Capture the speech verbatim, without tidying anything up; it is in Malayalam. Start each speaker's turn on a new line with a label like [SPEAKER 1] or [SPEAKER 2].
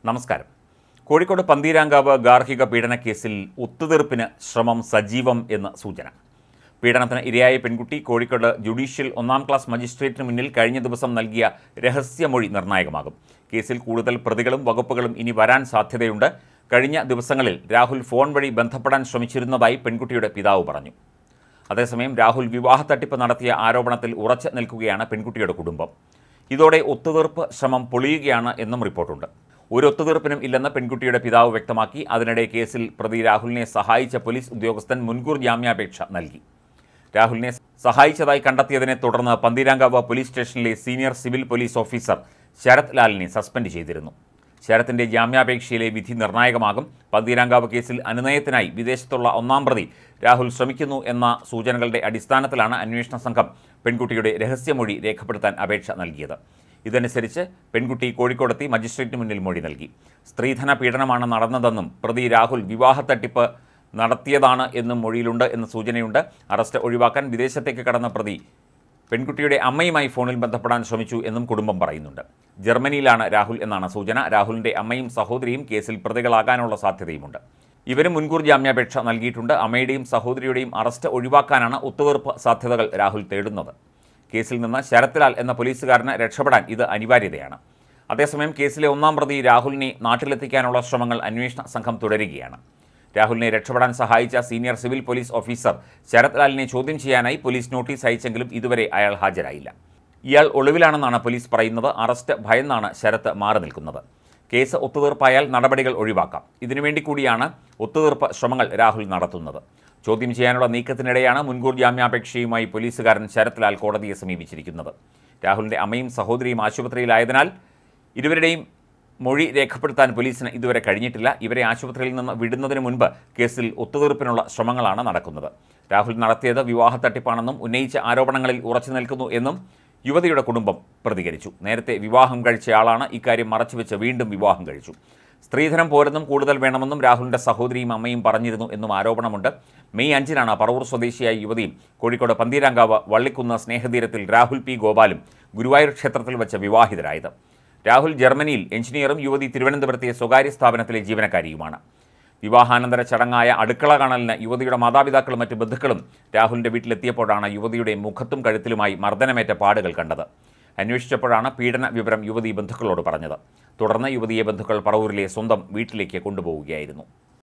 [SPEAKER 1] നമസ്കാരം. കോഴിക്കോട് പന്തീരാങ്കാവ് ഗാർഹിക പീഡന കേസിൽ ഒത്തുതീർപ്പിന് ശ്രമം സജീവം എന്ന് സൂചന. പീഡനത്തിന് ഇരയായ പെൺകുട്ടി കോഴിക്കോട് ജുഡീഷ്യൽ ഒന്നാം ക്ലാസ് മജിസ്ട്രേറ്റിന് മുന്നിൽ കഴിഞ്ഞ ദിവസം നൽകിയ രഹസ്യമൊഴി നിർണായകമാകും. കേസിൽ കൂടുതൽ പ്രതികളും വകുപ്പുകളും ഇനി വരാൻ സാധ്യതയുണ്ട്. കഴിഞ്ഞ ദിവസങ്ങളിൽ രാഹുൽ ഫോൺ വഴി ബന്ധപ്പെടാൻ ശ്രമിച്ചിരുന്നതായി പെൺകുട്ടിയുടെ പിതാവ് പറഞ്ഞു. അതേസമയം രാഹുൽ വിവാഹ തട്ടിപ്പ് നടത്തിയ ആരോപണത്തിൽ ഉറച്ചു നിൽക്കുകയാണ് പെൺകുട്ടിയുടെ കുടുംബം. ഇതോടെ ഒത്തുതീർപ്പ് ശ്രമം പൊളിയുകയാണ് എന്നും റിപ്പോർട്ടുണ്ട്. ഒരു ഒത്തുതീർപ്പിനും ഇല്ലെന്ന് പെൺകുട്ടിയുടെ പിതാവ് വ്യക്തമാക്കി. അതിനിടെ കേസിൽ പ്രതി രാഹുലിനെ സഹായിച്ച പോലീസ് ഉദ്യോഗസ്ഥൻ മുൻകൂർ ജാമ്യാപേക്ഷ നൽകി. രാഹുലിനെ സഹായിച്ചതായി കണ്ടെത്തിയതിനെ തുടർന്ന് പന്തീരാങ്കാവ് പോലീസ് സ്റ്റേഷനിലെ senior civil police officer Sarath ലാലിനെ സസ്പെൻഡ് ചെയ്തിരുന്നു. ശരത്തിന്റെ ജാമ്യാപേക്ഷയിലെ വിധി നിർണായകമാകും. പന്തീരാങ്കാവ് കേസിൽ അനുനയത്തിനായി വിദേശത്തുള്ള ഒന്നാം പ്രതി രാഹുൽ ശ്രമിക്കുന്നു എന്ന സൂചനകളുടെ അടിസ്ഥാനത്തിലാണ് അന്വേഷണ സംഘം പെൺകുട്ടിയുടെ രഹസ്യമൊഴി രേഖപ്പെടുത്താൻ അപേക്ഷ നൽകിയത്. ഇതനുസരിച്ച് പെൺകുട്ടി കോഴിക്കോടെത്തി മജിസ്ട്രേറ്റിന് മുന്നിൽ മൊഴി നൽകി. സ്ത്രീധന പീഡനമാണ് നടന്നതെന്നും പ്രതി രാഹുൽ വിവാഹ തട്ടിപ്പ് നടത്തിയതാണ് എന്നും മൊഴിയിലുണ്ട് എന്ന സൂചനയുണ്ട്. അറസ്റ്റ് ഒഴിവാക്കാൻ വിദേശത്തേക്ക് കടന്ന പ്രതി പെൺകുട്ടിയുടെ അമ്മയുമായി ഫോണിൽ ബന്ധപ്പെടാൻ ശ്രമിച്ചു എന്നും കുടുംബം പറയുന്നുണ്ട്. ജർമ്മനിയിലാണ് രാഹുൽ എന്നാണ് സൂചന. രാഹുലിൻ്റെ അമ്മയും സഹോദരിയും കേസിൽ പ്രതികളാകാനുള്ള സാധ്യതയുമുണ്ട്. ഇവരും മുൻകൂർ ജാമ്യാപേക്ഷ നൽകിയിട്ടുണ്ട്. അമ്മയുടെയും സഹോദരിയുടെയും അറസ്റ്റ് ഒഴിവാക്കാനാണ് ഒത്തുതീർപ്പ് സാധ്യതകൾ രാഹുൽ തേടുന്നത്. കേസിൽ നിന്ന് ശരത് ലാൽ എന്ന പോലീസുകാരന് രക്ഷപ്പെടാൻ ഇത് അനിവാര്യതയാണ്. അതേസമയം കേസിലെ ഒന്നാം പ്രതി രാഹുലിനെ നാട്ടിലെത്തിക്കാനുള്ള ശ്രമങ്ങൾ അന്വേഷണ സംഘം തുടരുകയാണ്. രാഹുലിനെ രക്ഷപ്പെടാൻ സഹായിച്ച senior civil police officer Sarath ലാലിനെ ചോദ്യം ചെയ്യാനായി പോലീസ് നോട്ടീസ് അയച്ചെങ്കിലും ഇതുവരെ അയാൾ ഹാജരായില്ല. ഇയാൾ ഒളിവിലാണെന്നാണ് പോലീസ് പറയുന്നത്. അറസ്റ്റ് ഭയന്നാണ് ശരത്ത് മാറി നിൽക്കുന്നത്. കേസ് ഒത്തുതീർപ്പായാൽ നടപടികൾ ഒഴിവാക്കാം. ഇതിനുവേണ്ടി കൂടിയാണ് ഒത്തുതീർപ്പ് ശ്രമങ്ങൾ രാഹുൽ നടത്തുന്നത്. ചോദ്യം ചെയ്യാനുള്ള നീക്കത്തിനിടെയാണ് മുൻകൂർ ജാമ്യാപേക്ഷയുമായി പോലീസുകാരൻ ശരത് ലാൽ കോടതിയെ സമീപിച്ചിരിക്കുന്നത്. രാഹുലിൻ്റെ അമ്മയും സഹോദരിയും ആശുപത്രിയിലായതിനാൽ ഇരുവരുടെയും മൊഴി രേഖപ്പെടുത്താൻ പോലീസിന് ഇതുവരെ കഴിഞ്ഞിട്ടില്ല. ഇവരെ ആശുപത്രിയിൽ നിന്ന് വിടുന്നതിന് മുൻപ് കേസിൽ ഒത്തുതീർപ്പിനുള്ള ശ്രമങ്ങളാണ് നടക്കുന്നത്. രാഹുൽ നടത്തിയത് വിവാഹ തട്ടിപ്പാണെന്നും ഉന്നയിച്ച ആരോപണങ്ങളിൽ ഉറച്ചു നിൽക്കുന്നു എന്നും യുവതിയുടെ കുടുംബം പ്രതികരിച്ചു. നേരത്തെ വിവാഹം കഴിച്ചയാളാണ്. ഇക്കാര്യം മറച്ചുവെച്ച് വീണ്ടും വിവാഹം കഴിച്ചു. സ്ത്രീധനം പോരെന്നും കൂടുതൽ വേണമെന്നും രാഹുലിൻ്റെ സഹോദരിയും അമ്മയും പറഞ്ഞിരുന്നു എന്നും ആരോപണമുണ്ട്. മെയ് അഞ്ചിനാണ് പറവൂർ സ്വദേശിയായ യുവതിയും കോഴിക്കോട് പന്തീരാങ്കാവ് വള്ളിക്കുന്ന് സ്നേഹതീരത്തിൽ രാഹുൽ പി ഗോപാലും ഗുരുവായൂർ ക്ഷേത്രത്തിൽ വെച്ച് വിവാഹിതരായത്. രാഹുൽ ജർമ്മനിയിൽ എഞ്ചിനീയറും യുവതി തിരുവനന്തപുരത്തെ സ്വകാര്യ സ്ഥാപനത്തിലെ ജീവനക്കാരിയുമാണ്. വിവാഹാനന്തര ചടങ്ങായ അടുക്കള കാണലിന് യുവതിയുടെ മാതാപിതാക്കളും മറ്റ് ബന്ധുക്കളും രാഹുലിൻ്റെ വീട്ടിലെത്തിയപ്പോഴാണ് യുവതിയുടെ മുഖത്തും കഴുത്തിലുമായി മർദ്ദനമേറ്റ പാടുകൾ കണ്ടത്. അന്വേഷിച്ചപ്പോഴാണ് പീഡന വിവരം യുവതി ബന്ധുക്കളോട് പറഞ്ഞത്. തുടർന്ന് യുവതിയെ ബന്ധുക്കൾ പറവൂരിലെ സ്വന്തം വീട്ടിലേക്ക് കൊണ്ടുപോവുകയായിരുന്നു.